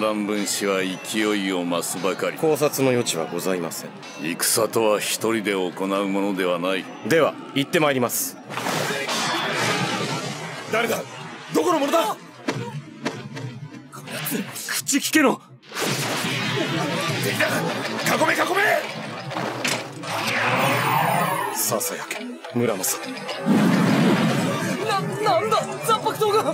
乱分子は勢いを増すばかり。 考察の余地はございません。 戦とは一人で行うものではない。 では行ってまいります。 誰だ？どこの者だ？ 口利けの敵だ！囲め囲め！ ささやけ村正。 なんだ残白刀が！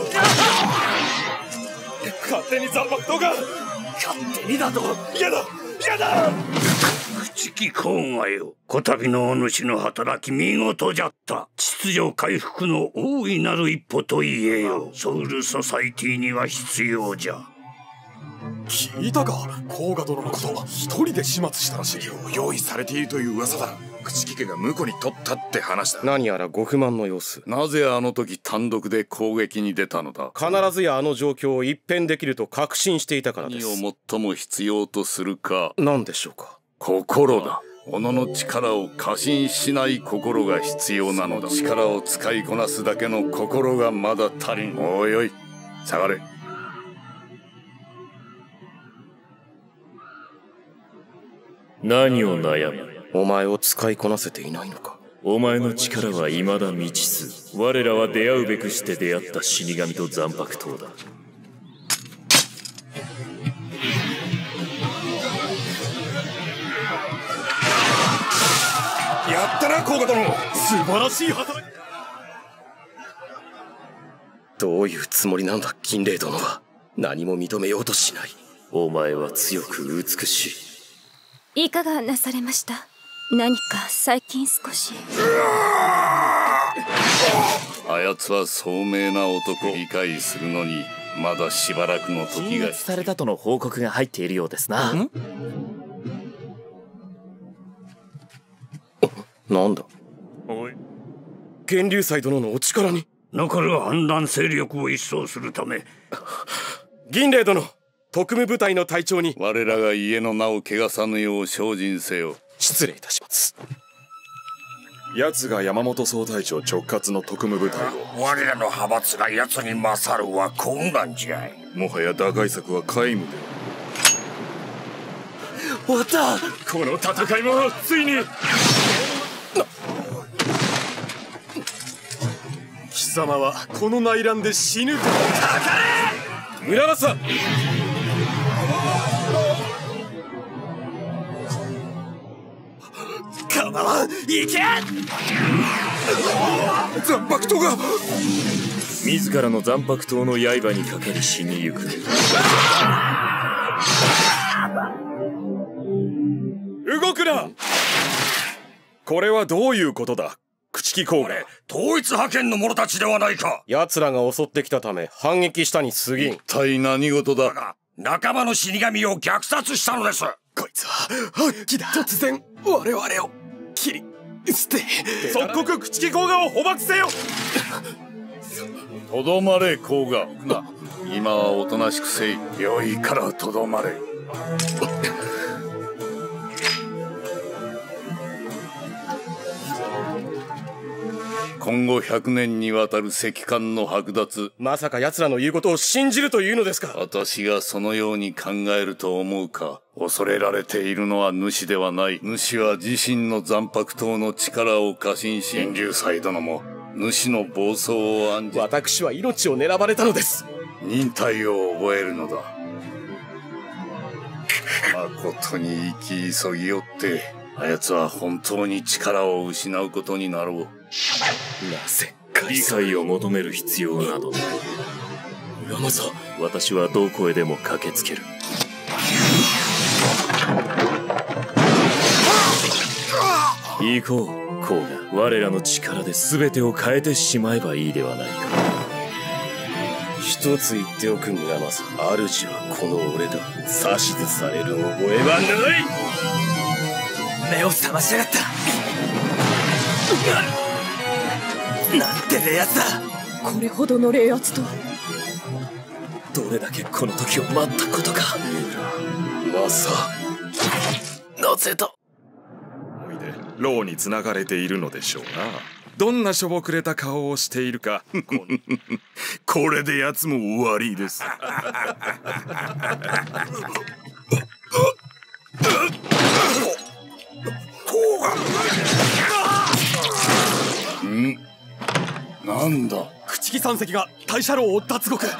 勝手に残白刀が！勝手にだと嫌だ嫌だ！ 朽木甲賀よ、こたびのお主の働き見事じゃった。秩序回復の大いなる一歩と言えよ。ソウルソサイティには必要じゃ。 聞いたか？甲賀殿のこと一人で始末したらしい。 用意されているという噂だ。朽木家が婿に取ったって話だ。 何やらご不満の様子。 なぜあの時単独で攻撃に出たのだ？ 必ずやあの状況を一変できると確信していたからです。 何を最も必要とするか。 何でしょうか？ 心だ。己の力を過信しない心が必要なのだ。力を使いこなすだけの心がまだ足りん。もうよい、下がれ。 何を悩む？ お前を使いこなせていないのか？ お前の力は未だ未知数。我らは出会うべくして出会った死神と残白刀だ。 やったな甲賀殿、素晴らしい働き。 どういうつもりなんだ金霊殿は。何も認めようとしない。 お前は強く美しい。いかがなされました？何か最近少し。 あやつは聡明な男。理解するのにまだしばらくの時が。 禁圧されたとの報告が入っているようですな。 なんだ？ おい、 源流祭殿のお力に。 残る反乱勢力を一掃するため。 銀霊殿、特務部隊の隊長に。 我らが家の名を汚さぬよう精進せよ。 失礼いたします。 奴が山本総隊長直轄の特務部隊を。 我らの派閥が奴に勝るは困難じゃい。 もはや打開策は皆無で。 終わった。この戦いもついに。貴様はこの内乱で死ぬと。かかれ村正。 構わん、行け。 残白刀が。 自らの残白刀の刃にかかり死にゆく。 動くな。これはどういうことだ朽木甲賀？ 統一派遣の者たちではないか。 奴らが襲ってきたため反撃したに過ぎん。 一体何事だ？ 仲間の死神を虐殺したのです。 こいつは悪鬼だ。突然我々を切り捨て。 即刻朽木甲賀を捕獲せよ。 とどまれ甲賀。今はおとなしくせい。良いからとどまれ。今後100年にわたる石棺の剥奪。 まさか奴らの言うことを信じるというのですか？ 私がそのように考えると思うか？恐れられているのは主ではない。主は自身の残白刀の力を過信し、源流祭殿も主の暴走を案じ。 私は命を狙われたのです。 忍耐を覚えるのだ。誠に生き急ぎよってあやつは本当に力を失うことになろう。 なぜ理解を求める必要などない。 村正。 私はどこへでも駆けつける。行こう甲賀。我らの力で全てを変えてしまえばいいではないか。 一つ言っておく村正。主はこの俺だ。指図される覚えはない。 目を覚ましやがった。なんて冷圧だ。 これほどの冷圧と。 どれだけこの時を待ったことか。 マサ。 なぜだ。 牢に繋がれているのでしょうな。 どんなしょぼくれた顔をしているか。これで奴も終わりです。 なんだ。 朽木山石が大社楼を脱獄。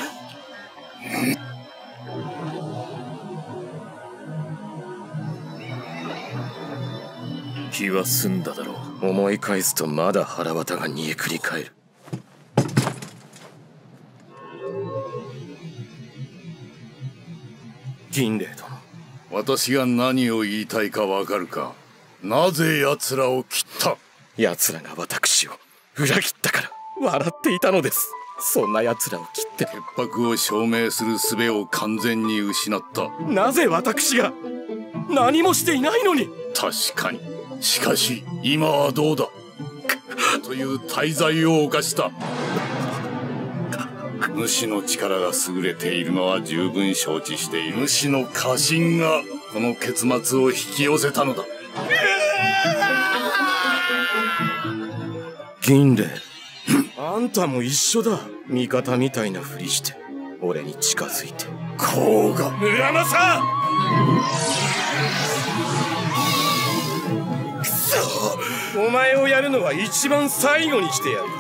気は済んだだろう。 思い返すとまだ腹渡が煮えくり返る。銀霊殿、 私が何を言いたいかわかるか。なぜ奴らを切った？ 奴らが私を裏切ったから笑っていたのです。そんな奴らを切って潔白を証明する術を完全に失った。 なぜ私が？何もしていないのに。 確かに。しかし今はどうだという大罪を犯した。主の力が優れているのは十分承知している。主の家臣がこの結末を引き寄せたのだ。 銀霊、あんたも一緒だ。味方みたいなふりして俺に近づいて。 こうが村正、くそ、お前をやるのは一番最後にしてやる。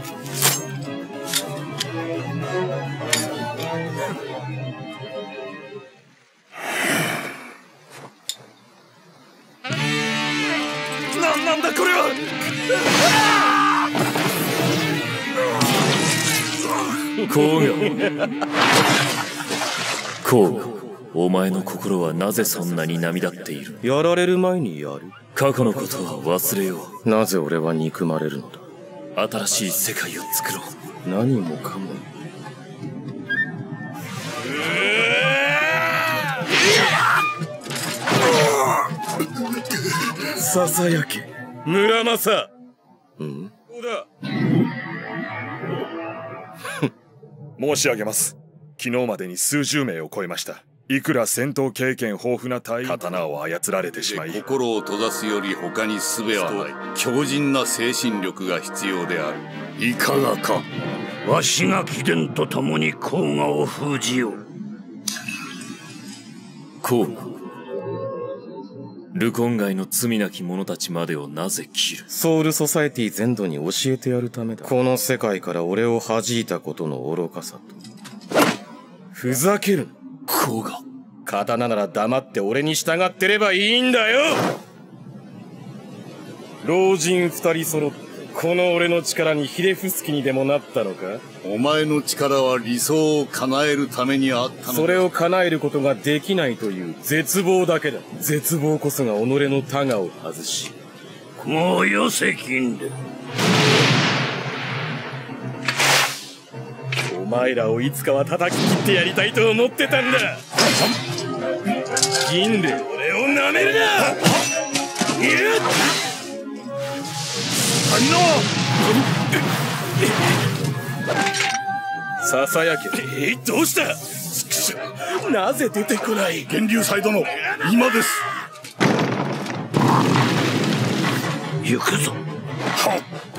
なんだこれは。 甲賀、お前の心はなぜそんなに波立っている？ やられる前にやる。 過去のことは忘れよう。なぜ俺は憎まれるのだ。 新しい世界を作ろう。 何もかも。ささやけ村正。どうだ。 申し上げます。昨日までに数十名を超えました。いくら戦闘経験豊富な隊員、刀を操られてしまい、 心を閉ざすより他に術はない。強靭な精神力が必要である。いかがか。 わしが貴殿と共に甲賀を封じよう。 甲賀、ルコン街の罪なき者たちまでをなぜ切る？ ソウルソサエティ全土に教えてやるためだ。この世界から俺を弾いたことの愚かさと。ふざけるな。 甲賀、 刀なら黙って俺に従ってればいいんだよ。老人二人揃ってこの俺の力にひれ伏す気にでもなったのか？ お前の力は理想を叶えるためにあったのだ。 それを叶えることができないという絶望だけだ。絶望こそが己のタガを外し。 もうよせ金で。 お前らをいつかは叩き切ってやりたいと思ってたんだ。銀で俺を舐めるな。ささやけ。どうした？なぜ出てこない？ 源流祭殿、今です。 行くぞ。 はっ。